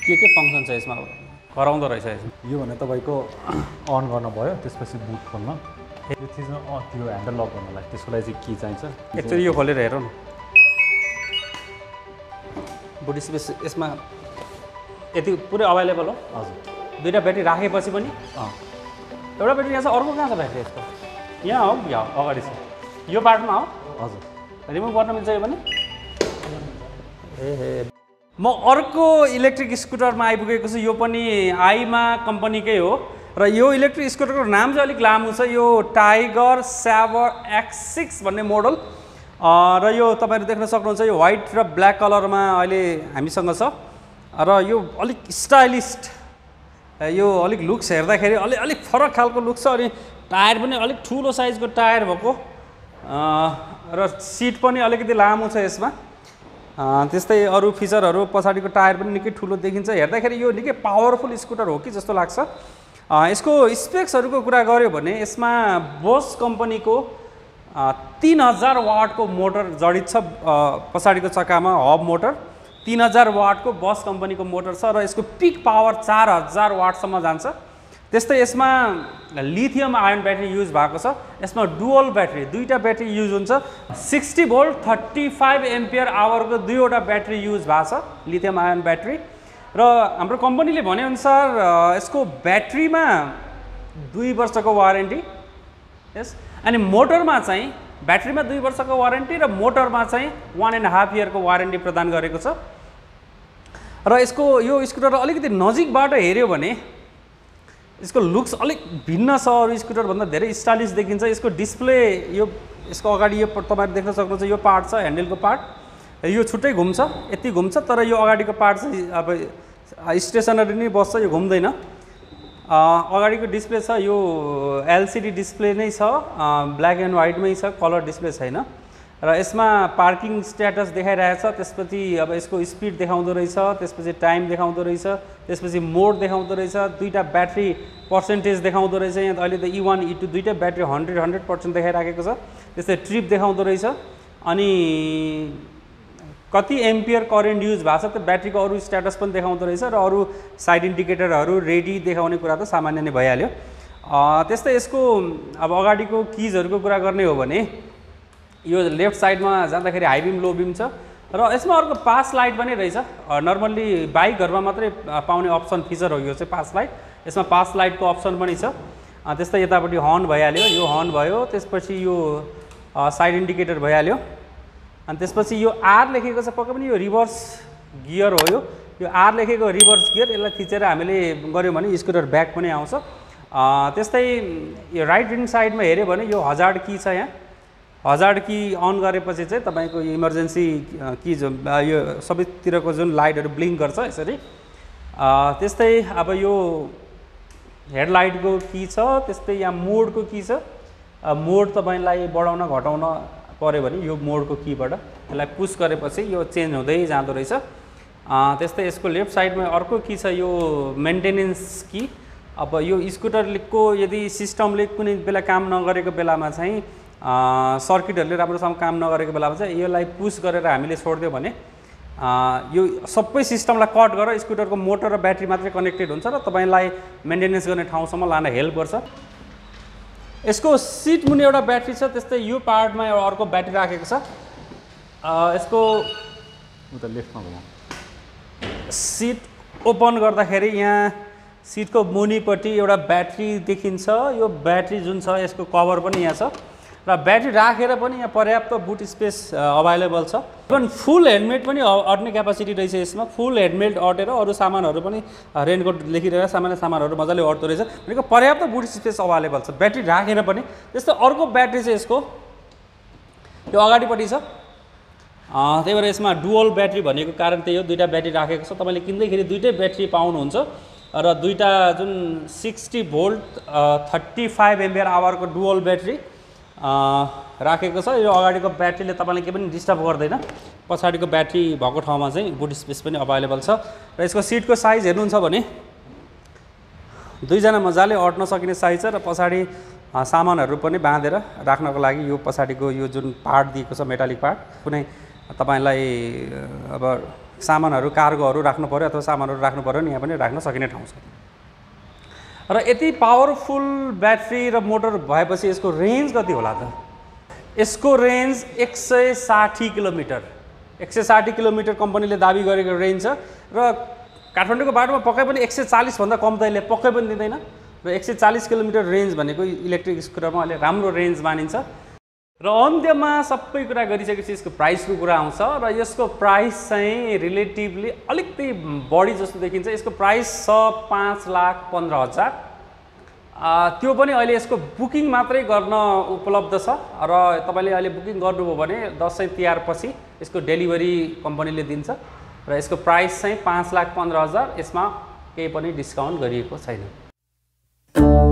के फङ्सन छ यसमा गराउँदो रहेछ यसमा यो भने तपाईको अन गर्न भयो त्यसपछि बुट खोल्न यो चिजमा त्यो ह्यान्डल लक गर्नलाई त्यसको लागि चाहिँ की चाहिन्छ एकचोटि यो खोलेर हेरौँ न बुट स्पेस यसमा यति पुरै अभाइलेबल हो हजुर दुईटा ब्याट्री राखेपछि पनि एउटा ब्याट्री यहाँ छ अर्को कहाँ छ ब्याट्री यसको यहाँ हो यहाँ अगाडि छ यो पार्टमा हो हजुर रिमुभ गर्न मिल्छ यो पनि म अर्को इलेक्ट्रिक स्कुटरमा आइपुगेको छु यो पनि आइमा कम्पनीकै हो र यो इलेक्ट्रिक स्कुटरको नाम चाहिँ अलिक लामो छ यो टाइगर स्याबर X6 भन्ने मोडल र यो तपाईहरु देख्न सक्नुहुन्छ यो व्हाइट र ब्ल्याक कलरमा अहिले हामीसँग छ र यो अलिक स्टाइलिस्ट यो अलिक लुक्स हेर्दाखेरि अलिक फरक खालको लुक्स छ अनि टायर पनि अलिक ठुलो साइजको टायर भएको र सिट पनि अलिकति लामो छ यसमा त्यस्तै अरु फिचरहरु पछाडीको टायर पनि निकै ठुलो देखिन्छ हेर्दाखेरि यो निकै पावरफुल स्कुटर हो कि जस्तो लाग्छ यसको स्पेक्सहरुको कुरा गर्यो भने यसमा बोस कम्पनीको 3000 वाटको मोटर जडित छ पछाडीको चक्कामा हब मोटर 3000 वाटको बस कम्पनीको मोटर छ र यसको पिक पावर 4000 वाटसम्म जान्छ त्यस्तै यसमा लिथियम आयन ब्याट्री युज भएको छ यसमा डुअल ब्याट्री दुईटा ब्याट्री युज हुन्छ 60 भोल्ट 35 एम्पियर आवरको दुईवटा ब्याट्री युज भएको छ लिथियम आयन ब्याट्री र हाम्रो कम्पनीले भने अनुसार यसको ब्याट्रीमा 2 वर्षको वारेन्टी यस अनि मोटरमा चाहिँ ब्याट्रीमा 2 वर्षको वारेन्टी र मोटरमा चाहिँ 1.5 इयरको वारेन्टी प्रदान गरेको छ र यसको यो स्कुटर अलिकति नजिकबाट हेर्यो भने यसको लुक्स अलिक भिन्न छ अरु स्कुटर भन्दा धेरै स्टाइलिश देखिन्छ यसको डिस्प्ले यो यसको अगाडि यो तपाईहरु देख्न सक्नुहुन्छ यो पार्ट छ ह्यान्डलको पार्ट यो छुट्टै घुम्छ यति घुम्छ तर यो अगाडिको पार्ट चाहिँ अब स्टेसनरी नै बस्छ यो घुम्दैन अगाडिको डिस्प्ले छ यो एलसीडी डिस्प्ले नै छ ब्ल्याक एन्ड व्हाइटमै छ कलर डिस्प्ले छैन र यसमा पार्किङ स्ट्याटस देखाइरहेछ त्यसपछि अब यसको स्पिड देखाउँदो रहेछ त्यसपछि टाइम देखाउँदो रहेछ त्यसपछि मोड देखाउँदो रहेछ दुईटा ब्याट्री पर्सेन्टेज देखाउँदो रहेछ यहाँ अहिले त E1 E2 दुईटा ब्याट्री 100% देखाइराखेको छ त्यस्तै ट्रिप देखाउँदो रहेछ अनि कति एम्पियर करेन्ट युज भएको छ त्यो ब्याट्रीको अरु स्ट्याटस पनि देखाउँदो रहेछ र अरु साइड इन्डिकेटरहरु रेडी देखाउने कुरा त सामान्य नै भइहाल्यो त्यस्तै यसको अब अगाडिको किजहरुको कुरा गर्ने हो भने यो लेफ्ट साइडमा जाँदाखेरि हाई बीम लो बीम छ र यसमा अर्को पास लाइट पनि रहेछ नर्मल्ली बाइकहरुमा मात्रै पाउने अप्सन फिचर हो यो चाहिँ पास लाइट यसमा पास लाइटको अप्सन पनि छ त्यस्तै यतापटि हर्न भइहाल्यो यो हर्न भयो त्यसपछि यो साइड इन्डिकेटर भइहाल्यो अनि त्यसपछि यो आर लेखेको छ पक्कै पनि यो रिभर्स गियर हो यो आर लेखेको रिभर्स गियर यसलाई थिचेर हामीले गर्यौं भने स्कुटर ब्याक पनि आउँछ त्यस्तै यो राइट ह्यान्ड साइडमा हेर्यो भने यो हजार्ड की छ यहाँ हजार्ड की अन गरेपछि चाहिँ तपाईको यो इमर्जेन्सी की यो सबैतिरको जुन लाइटहरु ब्लिङ्क गर्छ यसरी त्यस्तै अब यो हेडलाइटको की छ त्यस्तै यहाँ मोडको की छ मोड तपाईलाई बढाउन घटाउन पर्यो भने यो मोडको कीबाट यसलाई पुश गरेपछि यो चेन्ज हुँदै जाँदो रहेछ त्यस्तै यसको लेफ्ट साइडमा अर्को की छ यो मेन्टेनेन्स की अब यो स्कुटरको यदि सिस्टमले कुनै बेला काम नगरेको बेलामा चाहिँ सर्किटहरुले राम्रोसँग काम नगरेको बेलामा चाहिँ यसलाई पुश गरेर हामीले छोड्दियो भने यो सबै सिस्टमलाई कट गरेर स्कुटरको मोटर र ब्याट्री मात्रै कनेक्टेड हुन्छ र तपाईलाई मेन्टेनेन्स गर्ने ठाउँसम्म लान हेल्प गर्छ यसको सिट मुनि एउटा ब्याट्री छ त्यस्तै यो पार्टमा एउटा अर्को ब्याट्री राखेको छ यसको उता लेफ्टमा भयो सिट ओपन गर्दाखेरि यहाँ सिटको मुनिपट्टि एउटा ब्याट्री देखिन्छ यो ब्याट्री जुन छ यसको कभर पनि यहाँ छ र ब्याट्री राखेर पनि यहाँ पर्याप्त बुट स्पेस अभाइलेबल छ इभन फुल हेलमेट पनि अट्ने क्यापासिटी रहेछ यसमा फुल हेलमेट अटेर अरु सामानहरु पनि रेनकोट लेखिरहेर सामान्य सामानहरु मजाले अट्दो रहेछ भनेको पर्याप्त बुट स्पेस अभाइलेबल छ ब्याट्री राखेर पनि त्यस्तै अर्को ब्याट्री चाहिँ यसको यो अगाडिपट्टि छ त्यही भएर यसमा डुअल ब्याट्री भनेको कारण त्यही हो दुईटा ब्याट्री राखेको छ तपाईले किन्दैखेरि दुईटै ब्याट्री पाउनुहुन्छ र दुईटा जुन 60 भोल्ट 35 एम्पियर आवरको डुअल ब्याट्री राखेको छ यो अगाडिको ब्याट्रीले तपाईलाई के पनि डिस्टर्ब गर्दैन पछाडीको ब्याट्री भएको ठाउँमा चाहिँ बुट स्पेस पनि अभाइलेबल छ र यसको सिटको साइज हेर्नुहुन्छ भने दुईजना मजाले अट्न सकिने साइज छ र पछाडी सामानहरु पनि बाँधेर राख्नको लागि यो पछाडीको यो जुन पार्ट दिएको छ मेटालिक पार्ट कुनै तपाईलाई अब सामानहरू कार्गोहरू राख्नु पर्यो अथवा सामानहरू राख्नु पर्यो नि यहाँ पनि राख्न सकिने ठाउँ छ। र यति पावरफुल ब्याट्री र मोटर भएपछि यसको रेन्ज कति होला त? यसको रेन्ज 160 किलोमिटर 160 किलोमिटर कम्पनीले दाबी गरेको रेन्ज छ र काठमाडौँको बाटोमा पक्कै पनि 140 भन्दा कम त यसले पक्कै पनि दिँदैन र 140 किलोमिटर रेन्ज भनेको इलेक्ट्रिक स्कुटरमा अहिले राम्रो रेन्ज मानिन्छ। र अन्त्यमा सबै कुरा गरिसकेपछि यसको प्राइसको कुरा आउँछ र यसको प्राइस चाहिँ रिलेटिभली अलिकति बढी जस्तो देखिन्छ। यसको प्राइस छ 5,15,000। त्यो पनि अहिले यसको बुकिङ मात्रै गर्न उपलब्ध छ र तपाईले अहिले बुकिङ गर्नुभयो भने दसैँ तिहार पछि यसको डेलिभरी कम्पनीले दिन्छ र यसको प्राइस चाहिँ 5,15,000। यसमा केही पनि डिस्काउन्ट गरिएको छैन।